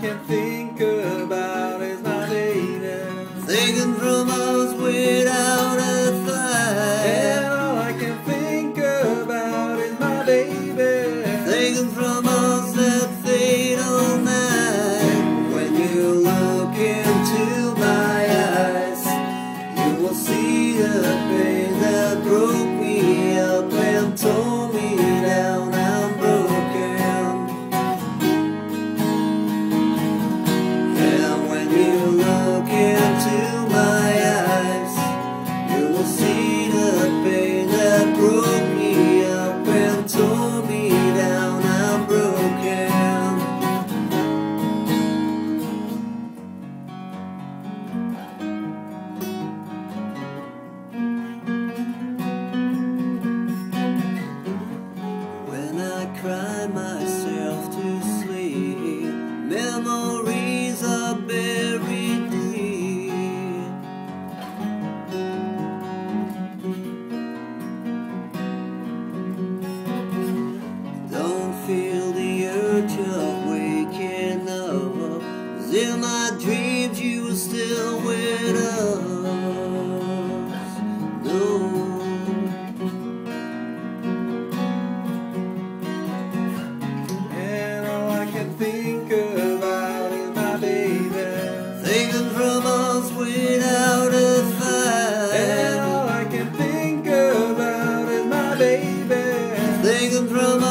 can think about is my baby. Thinking from us without a fight. And all I can think about is my baby. Thinking from us that fatal night. When you look into my eyes, you will see the pain that broke me up and tore me down. I'm broken. And when you look into my eyes, you will see the pain that broke me up and tore me down. I'm broken. When I cry myself to sleep, memories are buried deep. Don't feel the urge of waking up, 'cause in my dreams you were still with us. No. And all I can think about is my baby. Thinking from us without a fight. And all I can think about is my baby. Thinking from